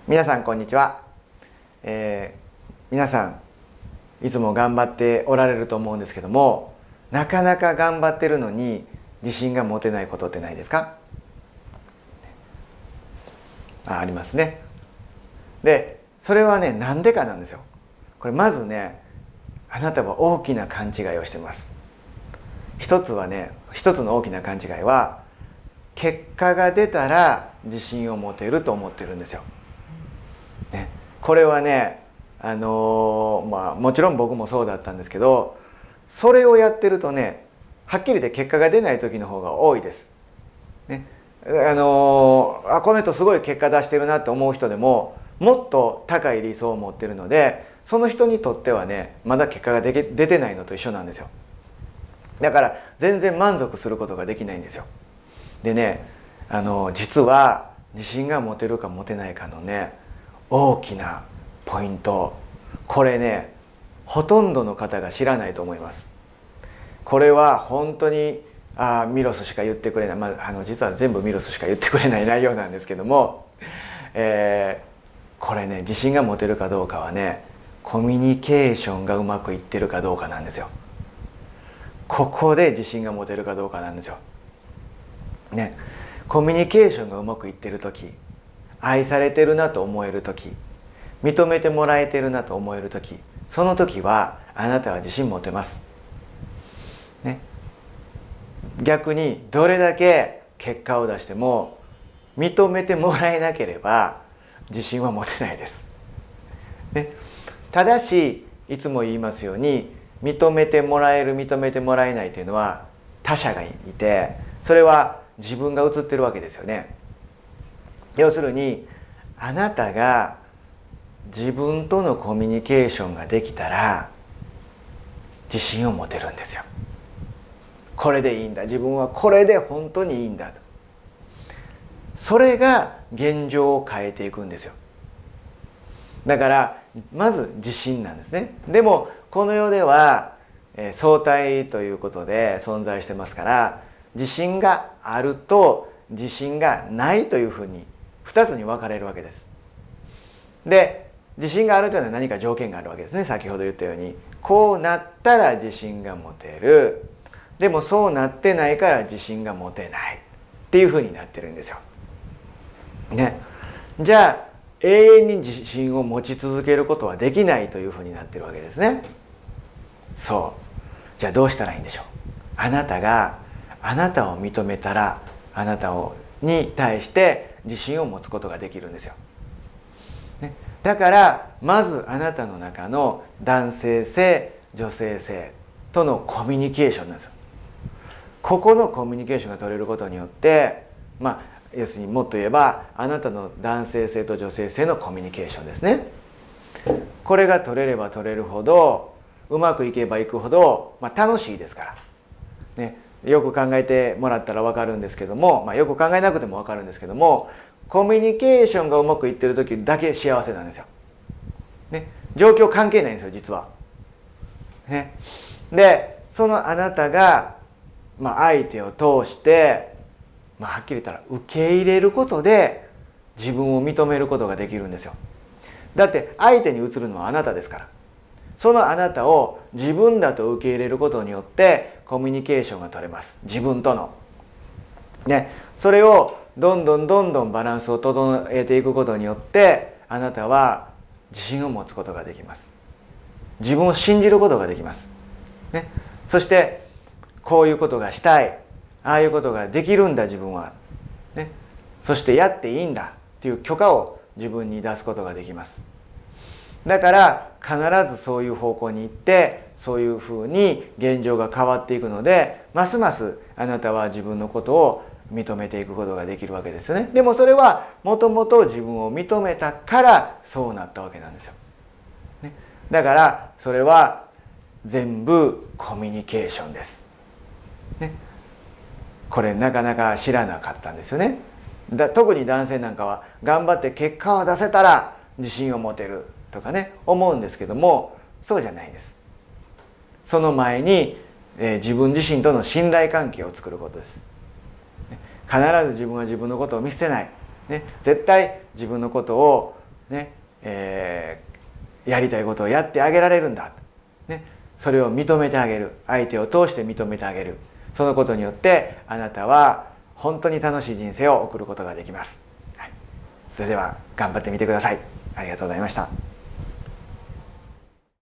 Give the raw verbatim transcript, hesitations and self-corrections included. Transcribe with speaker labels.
Speaker 1: 皆さんこんにちは、えー、皆さんいつも頑張っておられると思うんですけども、なかなか頑張ってるのに自信が持てないことってないですか？あ、ありますね。でそれはね、なんでかなんですよ。これまずね、あなたは大きな勘違いをしてます。一つはね、一つの大きな勘違いは、結果が出たら自信を持てると思ってるんですよ。ね、これはね、あのー、まあもちろん僕もそうだったんですけど、それをやってるとね、はっきり言って結果が出ない時の方が多いです。ね、あのー、あこの人すごい結果出してるなって思う人でも、もっと高い理想を持ってるので、その人にとってはね、まだ結果が出てないのと一緒なんですよ。だから全然満足することができないんですよ。でね、あのー、実は自信が持てるか持てないかのね、大きなポイント、これね、ほとんどの方が知らないと思います。これは本当にあミロスしか言ってくれない、まあ、あの実は全部ミロスしか言ってくれない内容なんですけども、えー、これね、自信が持てるかどうかはね、コミュニケーションがうまくいってるかどうかなんですよ。ここで自信が持てるかどうかなんですよ。ね、コミュニケーションがうまくいってる時、愛されてるなと思える時、認めてもらえてるなと思える時、その時はあなたは自信持てます。ね、逆にどれだけ結果を出しても認めてもらえなければ自信は持てないです。ね、ただしいつも言いますように、認めてもらえる認めてもらえないというのは他者がいて、それは自分が映ってるわけですよね。要するに、あなたが自分とのコミュニケーションができたら自信を持てるんですよ。これでいいんだ、自分はこれで本当にいいんだと。それが現状を変えていくんですよ。だからまず自信なんですね。でもこの世では、えー、相対ということで存在してますから、自信があると自信がないというふうにふたつに分かれるわけです。で自信があるというのは何か条件があるわけですね。先ほど言ったように、こうなったら自信が持てる、でもそうなってないから自信が持てないっていうふうになってるんですよ。ね、じゃあ永遠に自信を持ち続けることはできないというふうになってるわけですね。そう。じゃあどうしたらいいんでしょう。あなたがあなたを認めたら、あなたをに対して自信を持つことができるんですよ。ね、だからまずあなたの中の男性性女性性とのコミュニケーションなんですよ。ここのコミュニケーションが取れることによって、まあ要するにもっと言えば、あなたの男性性と女性性のコミュニケーションですね。これが取れれば取れるほど、うまくいけばいくほど、まあ、楽しいですから、ね、よく考えてもらったら分かるんですけども、まあ、よく考えなくても分かるんですけども、コミュニケーションがうまくいってる時だけ幸せなんですよ。ね、状況関係ないんですよ、実は。ね、でそのあなたが、まあ、相手を通して、まあ、はっきり言ったら受け入れることで自分を認めることができるんですよ。だって相手に映るのはあなたですから、そのあなたを自分だと受け入れることによってコミュニケーションが取れます。自分との。ね、それをどんどんどんどんバランスを整えていくことによって、あなたは自信を持つことができます。自分を信じることができます。ね、そしてこういうことがしたい、ああいうことができるんだ自分は、ね、そしてやっていいんだっていう許可を自分に出すことができます。だから必ずそういう方向に行って、そういうふうに現状が変わっていくので、ますますあなたは自分のことを認めていくことができるわけですよね。でもそれはもともと自分を認めたからそうなったわけなんですよ。ね、だからそれは全部コミュニケーションです。ね、これなかなか知らなかったんですよね。だ特に男性なんかは頑張って結果を出せたら自信を持てるとかね、思うんですけども、そうじゃないんです。その前に、えー、自分自身との信頼関係を作ることです。必ず自分は自分のことを見捨てない、ね、絶対自分のことをねえー、やりたいことをやってあげられるんだ、ね、それを認めてあげる、相手を通して認めてあげる、そのことによってあなたは本当に楽しい人生を送ることができます。はい、それでは頑張ってみてください。ありがとうございました。